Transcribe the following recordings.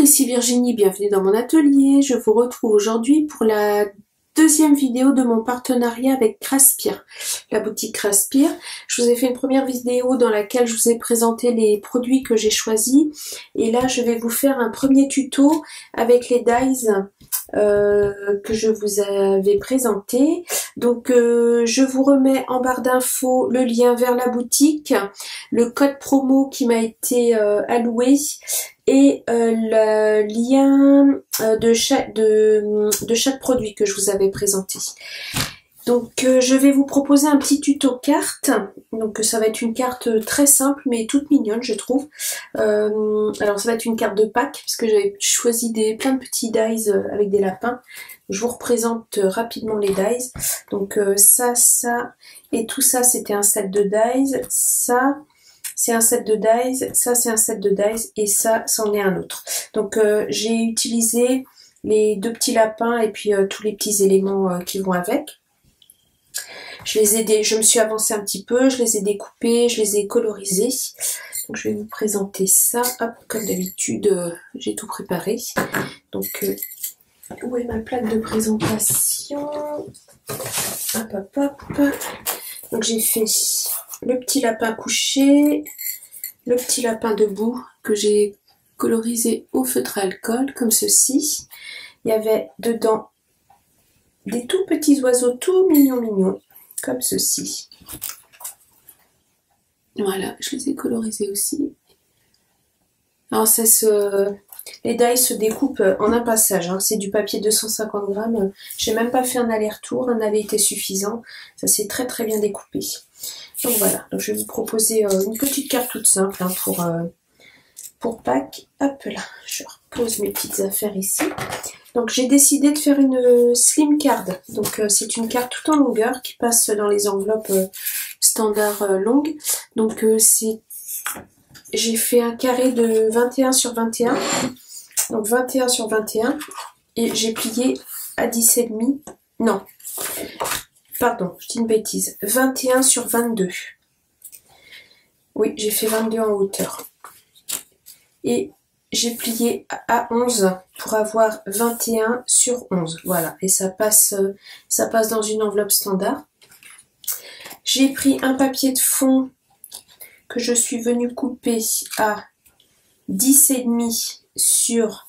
ici Virginie, bienvenue dans mon atelier. Je vous retrouve aujourd'hui pour la deuxième vidéo de mon partenariat avec Craspir, la boutique Craspir. Je vous ai fait une première vidéo dans laquelle je vous ai présenté les produits que j'ai choisis. Et là, je vais vous faire un premier tuto avec les dies que je vous avais présenté. Donc je vous remets en barre d'infos le lien vers la boutique, le code promo qui m'a été alloué et le lien de chaque produit que je vous avais présenté. Donc je vais vous proposer un petit tuto carte. Donc ça va être une carte très simple mais toute mignonne je trouve. Alors ça va être une carte de Pâques parce que j'avais choisi plein de petits dies avec des lapins. Je vous représente rapidement les dies. Donc ça et tout ça c'était un set de dies. Ça c'est un set de dies, ça c'est un set de dies et ça c'en est un autre. Donc j'ai utilisé les deux petits lapins et puis tous les petits éléments qui vont avec. Je me suis avancée un petit peu, je les ai découpés, je les ai colorisés. Donc je vais vous présenter ça. Hop, comme d'habitude, j'ai tout préparé. Donc où est ma plaque de présentation? Hop, hop, hop. Donc j'ai fait le petit lapin couché, le petit lapin debout que j'ai colorisé au feutre à alcool, comme ceci. Il y avait dedans des tout petits oiseaux tout mignons, comme ceci. Voilà, je les ai colorisés aussi. Alors les dies se découpent en un passage, hein. C'est du papier 250 grammes. J'ai même pas fait un aller-retour, un aller était suffisant. Ça s'est très très bien découpé. Donc voilà, donc je vais vous proposer une petite carte toute simple hein, pour Pâques. Hop là, je repose mes petites affaires ici. Donc j'ai décidé de faire une slim card. Donc c'est une carte tout en longueur qui passe dans les enveloppes standard longues. Donc j'ai fait un carré de 21 sur 21. Donc 21 sur 21. Et j'ai plié à 10,5. Non. Pardon, je dis une bêtise. 21 sur 22. Oui, j'ai fait 22 en hauteur. Et j'ai plié à 11 pour avoir 21 sur 11. Voilà, et ça passe dans une enveloppe standard. J'ai pris un papier de fond que je suis venue couper à 10,5 sur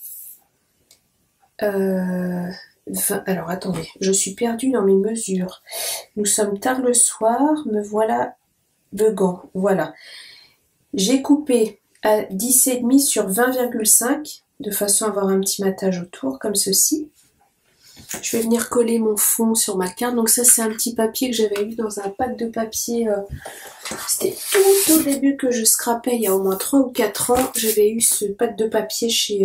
20. Alors attendez, je suis perdue dans mes mesures. Nous sommes tard le soir, me voilà de gants. Voilà. J'ai coupé à 10,5 sur 20,5 de façon à avoir un petit matage autour comme ceci. Je vais venir coller mon fond sur ma carte. Donc ça c'est un petit papier que j'avais eu dans un pack de papier. C'était tout au début que je scrapais il y a au moins 3 ou 4 ans. J'avais eu ce pack de papier chez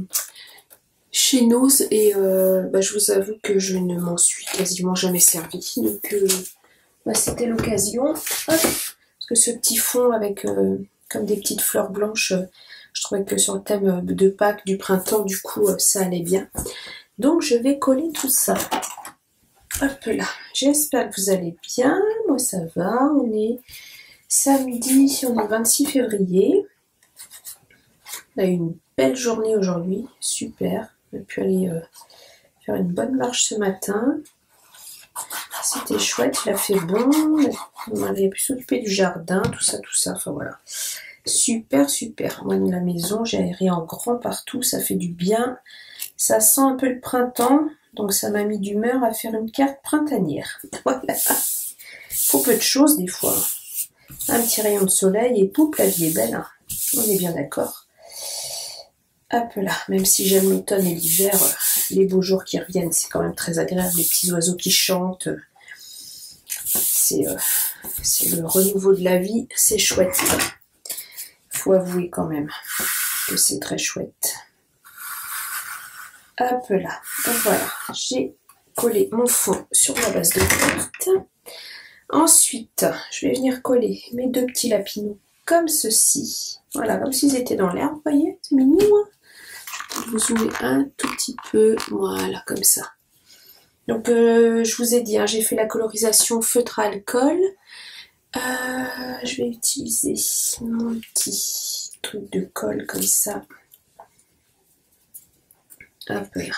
Nose et je vous avoue que je ne m'en suis quasiment jamais servi. Donc c'était l'occasion. Parce que ce petit fond avec comme des petites fleurs blanches, je trouvais que sur le thème de Pâques, du printemps, du coup, ça allait bien. Donc, je vais coller tout ça. Hop là. J'espère que vous allez bien. Moi, ça va. On est samedi, on est 26 février. On a eu une belle journée aujourd'hui. Super. On a pu aller faire une bonne marche ce matin. C'était chouette, il a fait bon. On avait pu s'occuper du jardin, tout ça. Enfin voilà. Super, super. Moi, de la maison, j'ai aéré en grand partout, ça fait du bien. Ça sent un peu le printemps, donc ça m'a mis d'humeur à faire une carte printanière. Voilà. Faut peu de choses des fois. Un petit rayon de soleil et poup, la vie est belle. Hein. On est bien d'accord. Hop là, même si j'aime l'automne et l'hiver, les beaux jours qui reviennent, c'est quand même très agréable. Les petits oiseaux qui chantent, c'est le renouveau de la vie, c'est chouette. Faut avouer quand même que c'est très chouette. Hop là, donc voilà, j'ai collé mon fond sur ma base de carte. Ensuite, je vais venir coller mes deux petits lapinous comme ceci. Voilà, comme s'ils étaient dans l'air, vous voyez, c'est mignon. Hein, je vais vous zoomer un tout petit peu, voilà, comme ça. Donc, je vous ai dit, hein, j'ai fait la colorisation feutre à alcool. Je vais utiliser mon petit truc de colle comme ça. Hop là.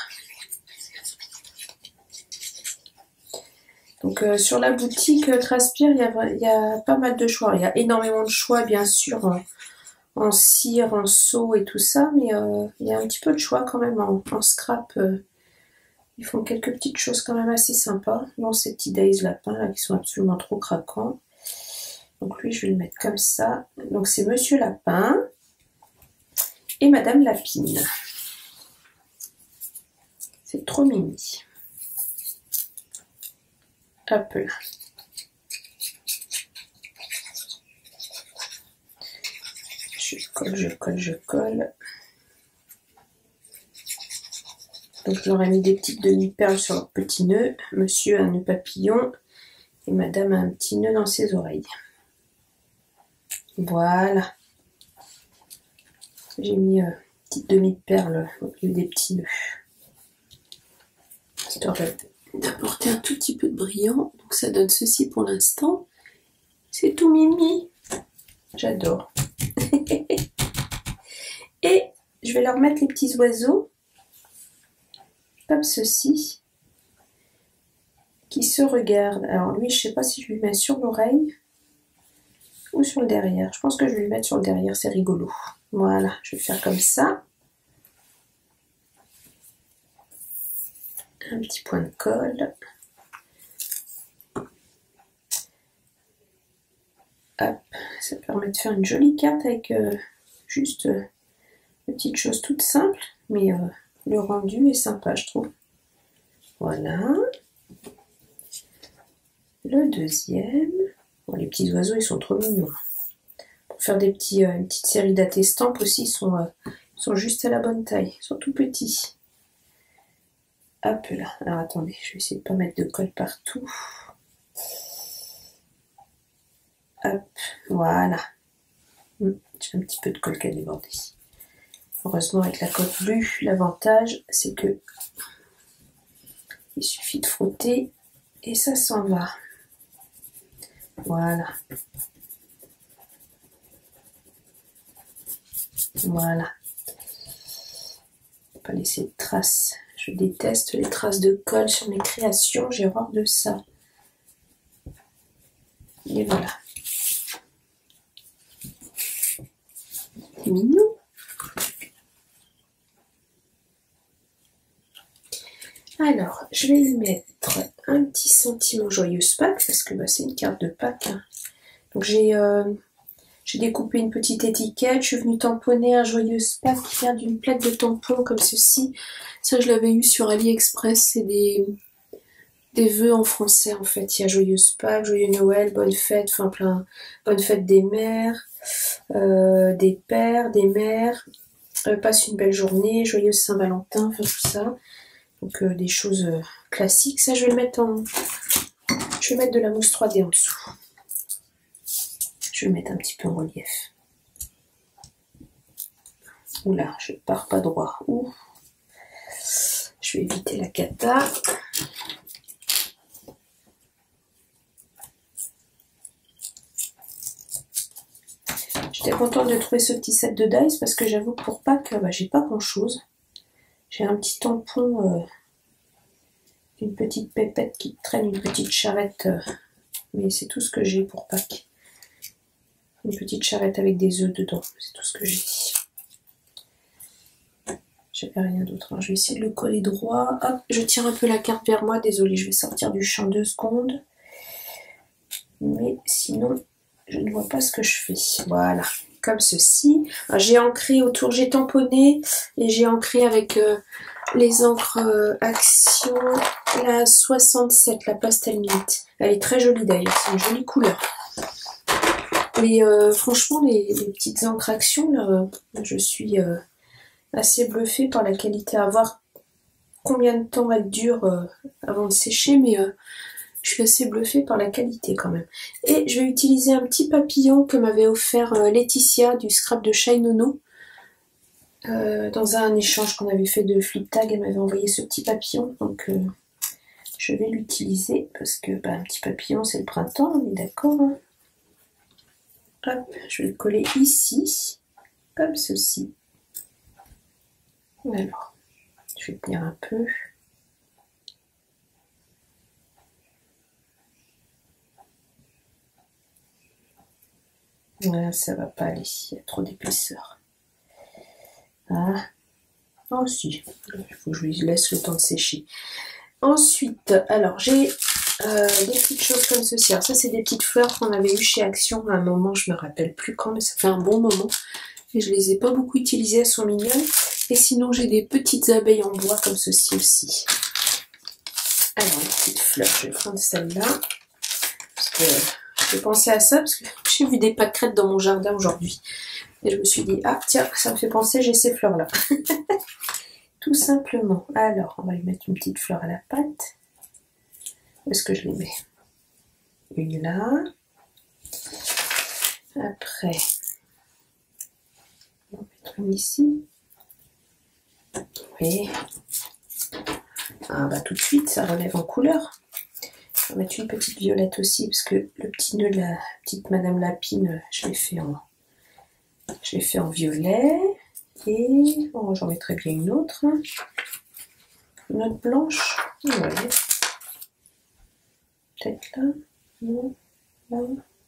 Donc sur la boutique Traspire, il y a pas mal de choix. Il y a énormément de choix, bien sûr, en cire, en seau et tout ça, mais il y a un petit peu de choix quand même en scrap. Ils font quelques petites choses quand même assez sympas. Dans ces petits Days lapins là qui sont absolument trop craquants. Donc lui, je vais le mettre comme ça. Donc c'est Monsieur Lapin et Madame Lapine. C'est trop mimi. Hop là. Je colle, je colle, je colle. Donc je leur ai mis des petites demi-perles sur leur petit nœud. Monsieur a un nœud papillon et Madame a un petit nœud dans ses oreilles. Voilà. J'ai mis petite demi-perle au milieu des petits nœuds. Histoire d'apporter un tout petit peu de brillant. Donc ça donne ceci pour l'instant. C'est tout mimi. J'adore. Et je vais leur mettre les petits oiseaux. Comme ceci. Qui se regardent. Alors lui, je sais pas si je lui mets sur l'oreille. Ou sur le derrière. Je pense que je vais le mettre sur le derrière. C'est rigolo. Voilà. Je vais faire comme ça. Un petit point de colle. Hop, ça permet de faire une jolie carte avec juste des petites choses toutes simples, mais le rendu est sympa, je trouve. Voilà. Le deuxième. Bon, les petits oiseaux, ils sont trop mignons. Pour faire des une petite série d'attestampes aussi, ils sont juste à la bonne taille. Ils sont tout petits. Hop là. Alors attendez, je vais essayer de pas mettre de colle partout. Hop, voilà. J'ai un petit peu de colle qui a débordé. Heureusement, avec la colle bleue, l'avantage, c'est que il suffit de frotter et ça s'en va. Voilà. Voilà. Pas laisser de traces. Je déteste les traces de colle sur mes créations, j'ai horreur de ça. Et voilà. C'est mignon. Alors, je vais lui mettre un petit sentiment joyeuse Pâques, parce que bah, c'est une carte de Pâques. Hein. Donc j'ai découpé une petite étiquette, je suis venue tamponner un joyeuse Pâques qui vient d'une plaque de tampons comme ceci. Ça, je l'avais eu sur AliExpress, c'est des vœux en français en fait. Il y a joyeuse Pâques, joyeux Noël, bonne fête, enfin plein, bonne fête des mères, des pères, des mères, passe une belle journée, joyeuse Saint-Valentin, enfin tout ça. Donc des choses classiques. Ça, je vais le mettre je vais mettre de la mousse 3D en dessous. Je vais le mettre un petit peu en relief. Oula, je pars pas droit. Ouh. Je vais éviter la cata. J'étais contente de trouver ce petit set de dice parce que j'avoue que pour Pâques, bah, j'ai pas grand chose. J'ai un petit tampon d'une petite pépette qui traîne une petite charrette, mais c'est tout ce que j'ai pour Pâques. Une petite charrette avec des œufs dedans, c'est tout ce que j'ai. J'avais rien d'autre. Alors, je vais essayer de le coller droit. Hop, je tire un peu la carte vers moi. Désolée, je vais sortir du champ 2 secondes. Mais sinon, je ne vois pas ce que je fais. Voilà, comme ceci. J'ai ancré autour, j'ai tamponné et j'ai ancré avec les encres Action, la 67, la Pastel Mint. Elle est très jolie d'ailleurs, c'est une jolie couleur. Et franchement, les petites encres Action, là, je suis assez bluffée par la qualité. À voir combien de temps elle dure avant de sécher, mais je suis assez bluffée par la qualité quand même. Et je vais utiliser un petit papillon que m'avait offert Laetitia du scrap de Shine Nono. Dans un échange qu'on avait fait de flip tag, elle m'avait envoyé ce petit papillon, donc je vais l'utiliser parce que bah, un petit papillon c'est le printemps, on est d'accord. Hein. Hop, je vais le coller ici, comme ceci. Alors, Je vais tenir un peu. Voilà, ça va pas aller, il y a trop d'épaisseur. Ah, oh si, il faut que je lui laisse le temps de sécher. Ensuite, alors j'ai des petites choses comme ceci. Alors ça, c'est des petites fleurs qu'on avait eues chez Action à un moment, je me rappelle plus quand, mais ça fait un bon moment. Et je les ai pas beaucoup utilisées, elles sont mignonnes. Et sinon, j'ai des petites abeilles en bois comme ceci aussi. Alors, les petites fleurs, je vais prendre celle-là. Parce que j'ai pensé à ça, parce que j'ai vu des pâquerettes dans mon jardin aujourd'hui. Et je me suis dit, ah tiens, ça me fait penser, j'ai ces fleurs-là. Tout simplement. Alors, on va lui mettre une petite fleur à la pâte. Où est-ce que je les mets? Une là. Après, on va mettre une ici. Oui. Ah bah tout de suite, ça relève en couleur. On va mettre une petite violette aussi, parce que le petit nœud de la petite Madame Lapine, je l'ai fait en violet. Et oh, j'en mettrai bien une autre. Une autre blanche. Ouais. Peut-être là. Non. Là.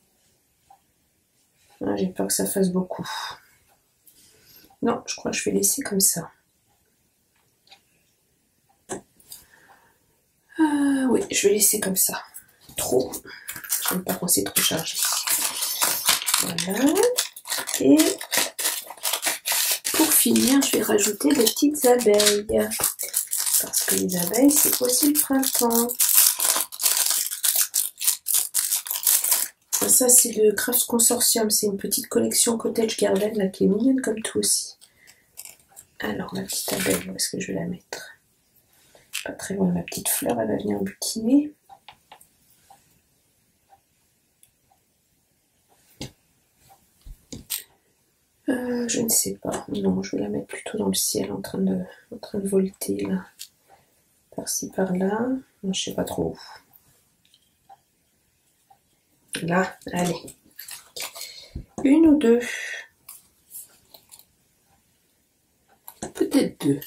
Ah, j'ai peur que ça fasse beaucoup. Non, je crois que je vais laisser comme ça. Ah oui, je vais laisser comme ça. Trop. J'aime pas quand c'est trop chargé. Voilà. Et pour finir, je vais rajouter des petites abeilles. Parce que les abeilles, c'est aussi le printemps. Ça, c'est le Craft Consortium. C'est une petite collection Cottage Garden là, qui est mignonne comme tout aussi. Alors, ma petite abeille, où est-ce que je vais la mettre? Pas très loin de ma petite fleur, elle va venir butiner. Je ne sais pas. Non, je vais la mettre plutôt dans le ciel, en train de volter là. Par-ci, par-là. Je ne sais pas trop où. Là, allez. Une ou deux. Peut-être deux.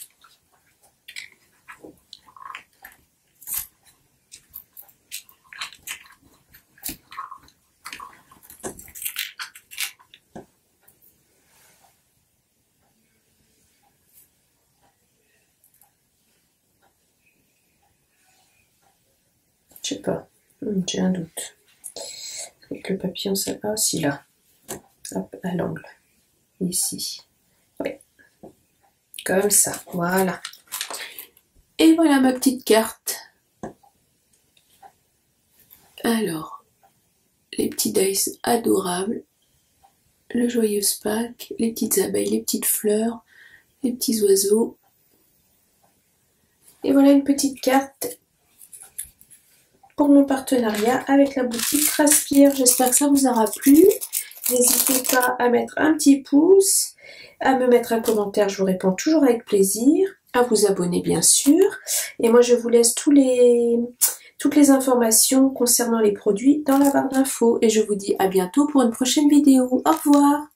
Je sais pas. J'ai un doute. Avec le papillon, ça va aussi là. Hop, à l'angle. Ici. Oui. Comme ça. Voilà. Et voilà ma petite carte. Alors, les petits dice adorables. Le joyeux Pâques, les petites abeilles, les petites fleurs, les petits oiseaux. Et voilà une petite carte pour mon partenariat avec la boutique Raspire. J'espère que ça vous aura plu. N'hésitez pas à mettre un petit pouce, à me mettre un commentaire, je vous réponds toujours avec plaisir, à vous abonner bien sûr. Et moi je vous laisse toutes les informations concernant les produits dans la barre d'infos. Et je vous dis à bientôt pour une prochaine vidéo. Au revoir!